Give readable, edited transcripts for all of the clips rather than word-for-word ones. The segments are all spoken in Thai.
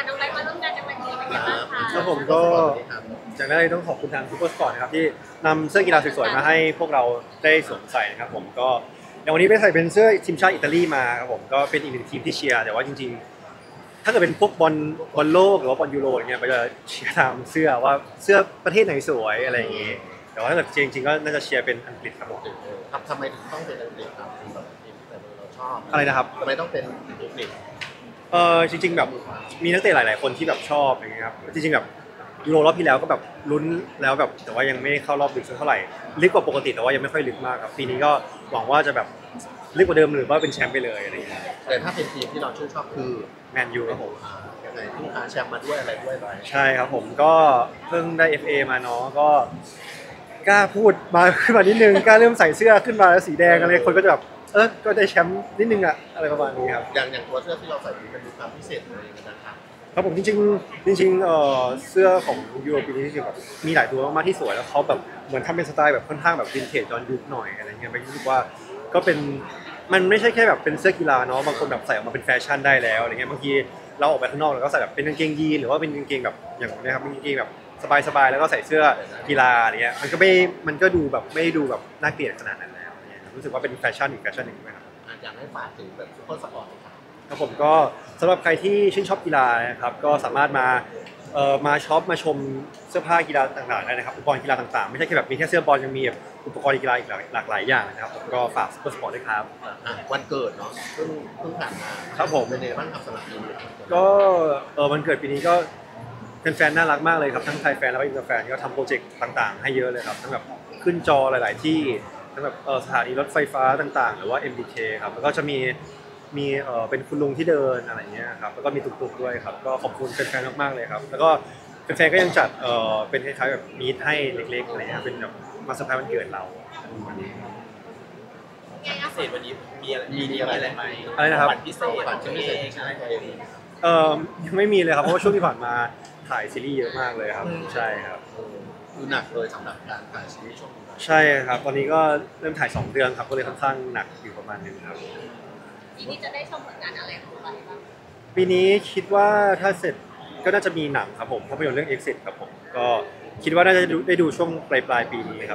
น้องไบร์ทมาร่วมงานในวันนี้เป็นยังไงบ้างคะครับผมก็จากนั้นต้องขอบคุณทางซูเปอร์สปอร์ตนะครับที่นำเสื้อกีฬาสวยๆมาให้พวกเราได้สวมใส่นะครับผมก็อย่างวันนี้ไปใส่เป็นเสื้อทีมชาติอิตาลีมาครับผมก็เป็นอีกหนึ่งทีมที่เชียร์แต่ว่าจริงๆถ้าเกิดเป็นพวกบอลโลกหรือว่าบอลยูโรอย่างเงี้ยก็จะเชียร์ตามเสื้อว่าเสื้อประเทศไหนสวยอะไรอย่างงี้แต่ว่าถ้าเกิดจริงๆก็น่าจะเชียร์เป็นอังกฤษครับผมครับทำไมถึงต้องเป็นอังกฤษครับแบบทีมที่เราชอบอะไรนะครับทำไมต้องเป็นอังกฤษจริงๆแบบมีนักเตะหลายๆคนที่แบบชอบอย่างเงี้ยครับจริงๆแบบยูโรรอบที่แล้วก็แบบลุ้นแล้วแบบแต่ว่ายังไม่เข้ารอบลึกสักเท่าไหร่ลึกกว่าปกติแต่ว่ายังไม่ค่อยลึกมากครับปีนี้ก็หวังว่าจะแบบลึกกว่าเดิมหรือว่าเป็นแชมป์ไปเลยอะไรอย่างเงี้ยแต่ถ้าเป็นทีมที่เราชื่นชอบคือแมนยูครับผมยังไงที่พาแชมป์มาด้วยอะไรด้วยไปใช่ครับผมก็เพิ่งได้ FA มาเนาะก็กล้าพูดมาขึ้นมานิดนึงกล้าเริ่มใส่เสื้อขึ้นมาแล้วสีแดงอะไรคนก็จะแบบก็ได้แชมป์นิดนึงอะอะไรประมาณนี้ครับอย่างตัวเสื้อที่เราใส่มันมีความพิเศษอะไรอย่างเงี้ยนะครับครับผมจริงเสื้อของยูโรปีนี้จริงๆแบบมีหลายตัวมากๆที่สวยแล้วเขาแบบเหมือนทำเป็นสไตล์แบบค่อนข้างแบบวินเทจย้อนยุคหน่อยอะไรเงี้ยไปรู้สึกว่าก็เป็นมันไม่ใช่แค่แบบเป็นเสื้อกีฬาเนาะบางคนแบบใส่ออกมาเป็นแฟชั่นได้แล้วอะไรเงี้ยบางทีเราออกไปข้างนอกเราก็ใส่แบบเป็นกางเกงยีนหรือว่าเป็นกางเกงแบบอย่างนี้ครับเป็นกางเกงแบบสบายๆแล้วก็ใส่เสื้อกีฬาอะไรเงี้ยมันก็ดูแบบไม่ดูแบบน่าเกลียดขนาดนั้นแล้วเนี่ยรู้สึกว่าเป็นแฟชั่นอีกแฟชั่นหนึ่งไหมครับอยากให้ฝากถึงแบบซุปเปอร์สปอร์ตครับครับผมก็สำหรับใครที่ชื่นชอบกีฬานะครับก็สามารถมาช็อปมาชมเสื้อผ้ากีฬาต่างๆได้นะครับอุปกรณ์กีฬาต่างๆไม่ใช่แค่แบบมีแค่เสื้อบอลยังมีแบบอุปกรณ์กีฬาอีกหลากหลายอย่างนะครับผมก็ฝากซุปเปอร์สปอร์ตด้วยครับวันเกิดเนาะเพิ่งผ่านมาครับผมเป็นไงบ้างครับสำหรับปีนี้ก็วันเกิดปีนี้ก็แฟนๆน่ารักมากเลยครับทั้งไทยแฟนแล้วก็อินเตอร์แฟนก็ทำโปรเจกต์ต่างๆให้เยอะเลยครับทั้งแบบขึ้นจอหลายๆที่ทั้งแบบสถานีรถไฟฟ้าต่างๆหรือว่า MBK ครับแล้วก็จะมีเป็นคุณลุงที่เดินอะไรเงี้ยครับแล้วก็มีตุกๆด้วยครับก็ขอบคุณแฟนๆมากๆเลยครับแล้วก็แฟนๆก็ยังจัดเป็นคล้ายๆแบบมีตให้เล็กๆอะไรเงี้ยเป็นแบบมาเซอร์ไพรส์วันเกิดเราวันนี้พิเศษวันนี้มีอะไรไหมอะไรนะครับขวัญพิเศษผ่านชื่อเอเองงใช่ไหมยังไม่มีเลยครับเพราะว่าช่วงที่ผ่านมาถ่ายซีรีส์เยอะมากเลยครับใช่ครับคือหนักเลยสำหรับการถ่ายซีรีส์ช่วงนี้ใช่ครับตอนนี้ก็เริ่มถ่าย2 เรื่องครับก็เลยค่อนข้างหนักอยู่ประมาณนึงครับปีนี้จะได้ชมผลงานอะไรของไบร์ทบ้างปีนี้คิดว่าถ้าเสร็จก็น่าจะมีหนังครับผมภาพยนตร์เรื่อง Exit ครับผมก็คิดว่าน่าจะได้ดูช่วงปลายปีนี้ครับ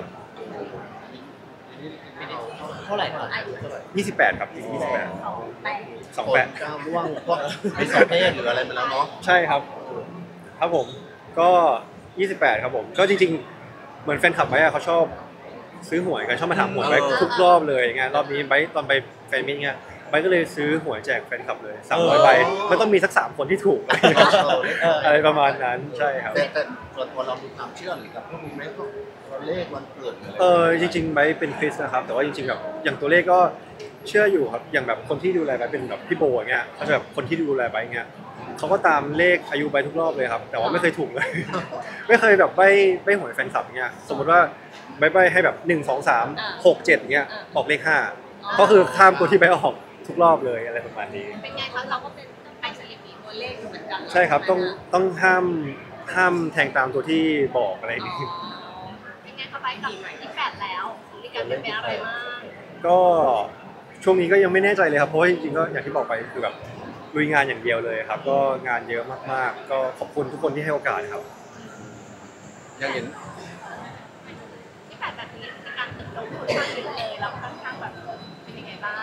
เท่าไหร่ครับ 28ครับปี28 แต่ 28 ก้าวล่วงพวกมีสอบเพศหรืออะไรมาแล้วเนาะใช่ครับครับผมก็28ครับผมก็จริงๆเหมือนแฟนคลับไว้อะเขาชอบซื้อหวยกันชอบมาถามหวยไว้ทุกรอบเลยไงรอบนี้ไบตอนไปแฟนมิตเนี่ยไบก็เลยซื้อหวยแจกแฟนคลับเลย300 ใบมันต้องมีสัก3 คนที่ถูกอะไรประมาณนั้นใช่ครับแต่ส่วนตัวเรามีความเชื่อหรือกับพวกนี้ไหมพวกตัวเลขวันเกิดหรืออะไรจริงๆไบเป็นคริสต์นะครับแต่ว่าจริงๆแบบอย่างตัวเลขก็เชื่ออยู่ครับอย่างแบบคนที่ดูแลไบเป็นแบบพี่โบอย่างเงี้ยเขาจะแบบคนที่ดูแลไบเงี้ยเขาก็ตามเลขอายุไบทุกรอบเลยครับแต่ว่าไม่เคยถูกเลย ไม่เคยแบบใบหวยแฟนคลับเงี้ยสมมติว่าใบให้แบบ1 2 3 6 7เงี้ยออกเลข5ก็คือข้ามตัวที่ใบออกทุกรอบเลยอะไรประมาณนี้เป็นไงคะเราก็เป็นไปสถิติตัวเลขอยู่เหมือนกันใช่ครับต้องห้ามแทงตามตัวที่บอกอะไรนี้เป็นไงคะไบร์ทกับ28แล้วมีการเปลี่ยนแปลงอะไรบ้างก็ช่วงนี้ก็ยังไม่แน่ใจเลยครับเพราะว่าจริงๆก็อย่างที่บอกไปคือแบบลุยงานอย่างเดียวเลยครับก็งานเยอะมากๆก็ขอบคุณทุกคนที่ให้โอกาสครับยังเห็น 28แบบนี้มีการเติบโตค่อนข้างเยอะเลยแล้วค่อนข้างแบบเป็นยังไงบ้าง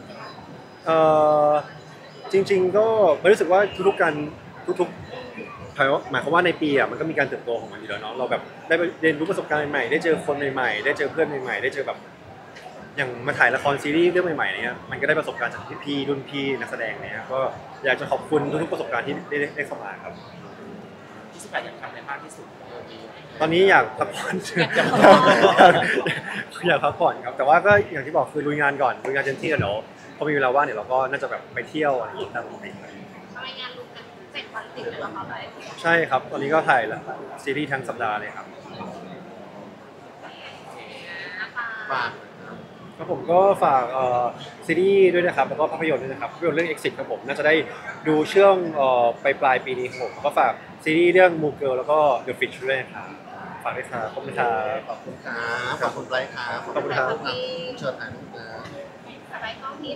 จริงๆก็ไม่รู้สึกว่าทุกๆการทุกๆหมายความว่าในปีอ่ะมันก็มีการเติบโตของมันอยู่แล้วเนาะเราแบบได้เรียนรู้ประสบการณ์ใหม่ๆได้เจอคนใหม่ๆได้เจอเพื่อนใหม่ๆได้เจอแบบอย่างมาถ่ายละครซีรีส์เรื่องใหม่ๆเนี้ยมันก็ได้ประสบการณ์จากพี่ๆรุ่นพี่นักแสดงเนี้ยก็อยากจะขอบคุณทุกๆประสบการณ์ที่ได้เข้ามาครับ 28อยากทำอะไรมากที่สุดตอนนี้อยากพักผ่อน อยากพักผ่อนครับแต่ว่าก็อย่างที่บอกคือลุยงานก่อนลุยงานเต็มที่แล้วเดี๋ยวพอมีเวลาว่างเดี๋ยวเราก็น่าจะแบบไปเที่ยวอะไรอย่างเงี้ยตามปกติทำไมงานลุกกัน7 วันติดเลยเหรอคะไบร์ทใช่ครับตอนนี้ก็ถ่ายละซีรีส์ทั้งสัปดาห์เลยครับฝากครับผมก็ฝากซีรีส์ด้วยนะครับแล้วก็ภาพยนตร์ด้วยนะครับภาพยนตร์เรื่อง Exit ครับผมน่าจะได้ดูช่วงปลายปีนี้ครับผมแล้วก็ฝากซีรีส์เรื่อง Moon Girl แล้วก็ The Fish ด้วยนะครับฝากด้วยครับขอบคุณครับขอบคุณครับขอบคุณไรครับขอบคุณครับเชิญถ่ายรูปนะสบายกล้องนี้